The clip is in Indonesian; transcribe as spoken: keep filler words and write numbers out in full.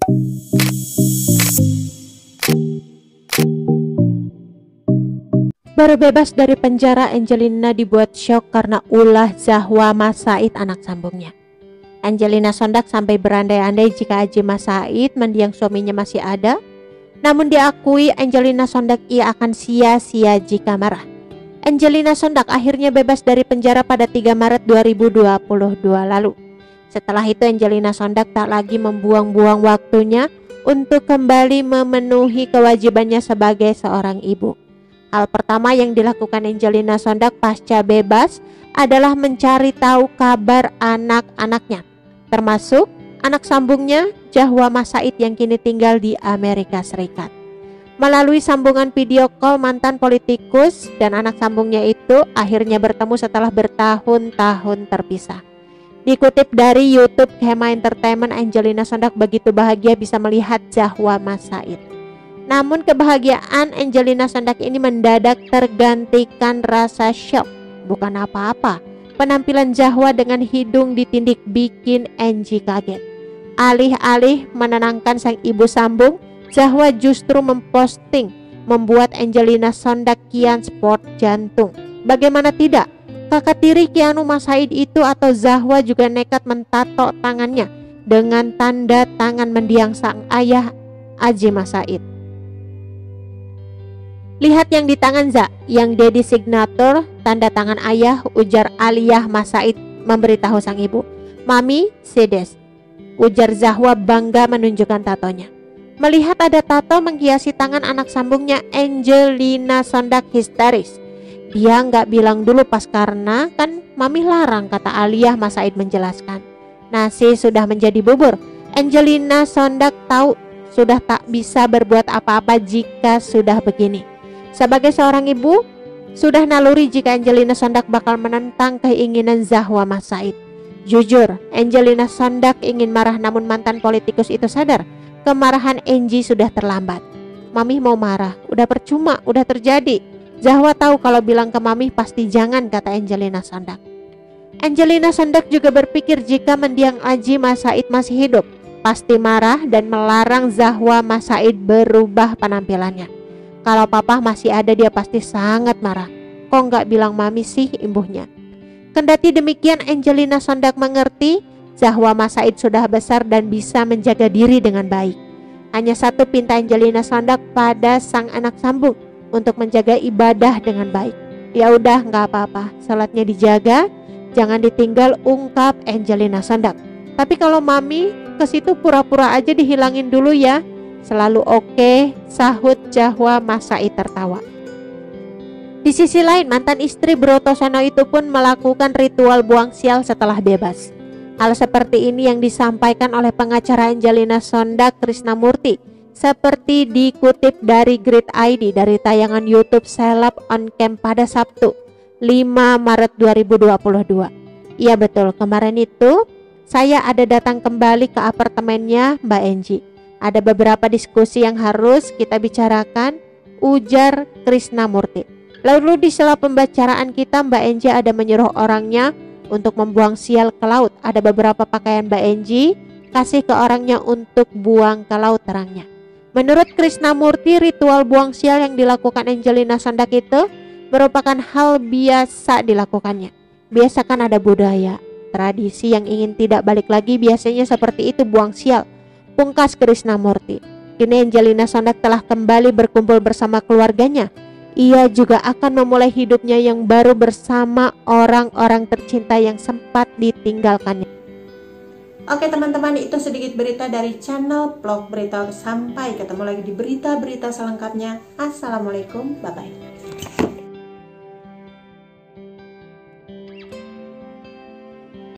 Baru bebas dari penjara, Angelina dibuat syok karena ulah Zahwa Mas Said, anak sambungnya. Angelina Sondag sampai berandai-andai jika Aji Mas Said, mendiang suaminya, masih ada. Namun diakui Angelina Sondag ia akan sia-sia jika marah. Angelina Sondag akhirnya bebas dari penjara pada tiga Maret dua ribu dua puluh dua lalu. Setelah itu Angelina Sondag tak lagi membuang-buang waktunya untuk kembali memenuhi kewajibannya sebagai seorang ibu. Hal pertama yang dilakukan Angelina Sondag pasca bebas adalah mencari tahu kabar anak-anaknya, termasuk anak sambungnya Zahwa Mas Said yang kini tinggal di Amerika Serikat. Melalui sambungan video call, mantan politikus dan anak sambungnya itu akhirnya bertemu setelah bertahun-tahun terpisah. Dikutip dari YouTube Khema Entertainment, Angelina Sondag begitu bahagia bisa melihat Zahwa Mas Said. Namun kebahagiaan Angelina Sondag ini mendadak tergantikan rasa syok. Bukan apa-apa, penampilan Zahwa dengan hidung ditindik bikin Angie kaget. Alih-alih menenangkan sang ibu sambung, Zahwa justru memposting membuat Angelina Sondag kian sport jantung. Bagaimana tidak, kakak tiri Keanu Mas Said itu atau Zahwa juga nekat mentato tangannya dengan tanda tangan mendiang sang ayah Aji Mas Said. Lihat yang di tangan Za, yang daddy signature, tanda tangan ayah, ujar Aliyah Mas Said memberitahu sang ibu. Mami, sedes, ujar Zahwa bangga menunjukkan tatonya. Melihat ada tato menghiasi tangan anak sambungnya, Angelina Sondag histeris. Dia nggak bilang dulu pas karena kan mami larang, kata Aliyah Mas Said menjelaskan. Nasi sudah menjadi bubur. Angelina Sondag tahu sudah tak bisa berbuat apa-apa jika sudah begini. Sebagai seorang ibu, sudah naluri jika Angelina Sondag bakal menentang keinginan Zahwa Mas Said. Jujur, Angelina Sondag ingin marah, namun mantan politikus itu sadar kemarahan Angie sudah terlambat. Mami mau marah, udah percuma, udah terjadi. Zahwa tahu kalau bilang ke mami pasti jangan, kata Angelina Sondag. Angelina Sondag juga berpikir jika mendiang Aji Mas Said masih hidup, pasti marah dan melarang Zahwa Mas Said berubah penampilannya. Kalau papa masih ada dia pasti sangat marah. Kok nggak bilang mami sih, imbuhnya. Kendati demikian, Angelina Sondag mengerti Zahwa Mas Said sudah besar dan bisa menjaga diri dengan baik. Hanya satu pinta Angelina Sondag pada sang anak sambung, untuk menjaga ibadah dengan baik. Ya udah, nggak apa-apa, salatnya dijaga, jangan ditinggal, ungkap Angelina Sondag. Tapi kalau mami ke situ pura-pura aja dihilangin dulu ya. Selalu oke, sahut Zahwa Mas Said tertawa. Di sisi lain, mantan istri Brotosono itu pun melakukan ritual buang sial setelah bebas. Hal seperti ini yang disampaikan oleh pengacara Angelina Sondag, Krisnamurti, seperti dikutip dari Grid I D dari tayangan YouTube Seleb on Cam pada Sabtu lima Maret dua ribu dua puluh dua. Iya betul, kemarin itu saya ada datang kembali ke apartemennya Mbak Angie. Ada beberapa diskusi yang harus kita bicarakan, ujar Krisnamurti. Lalu di sela pembicaraan kita, Mbak Angie ada menyuruh orangnya untuk membuang sial ke laut. Ada beberapa pakaian Mbak Angie kasih ke orangnya untuk buang ke laut, terangnya. Menurut Krisnamurti, ritual buang sial yang dilakukan Angelina Sondag itu merupakan hal biasa dilakukannya. Biasa kan ada budaya, tradisi yang ingin tidak balik lagi, biasanya seperti itu buang sial, pungkas Krisnamurti. Kini Angelina Sondag telah kembali berkumpul bersama keluarganya. Ia juga akan memulai hidupnya yang baru bersama orang-orang tercinta yang sempat ditinggalkannya. Oke teman-teman, itu sedikit berita dari channel Vlog Berita. Sampai ketemu lagi di berita-berita selengkapnya. Assalamualaikum, bye-bye.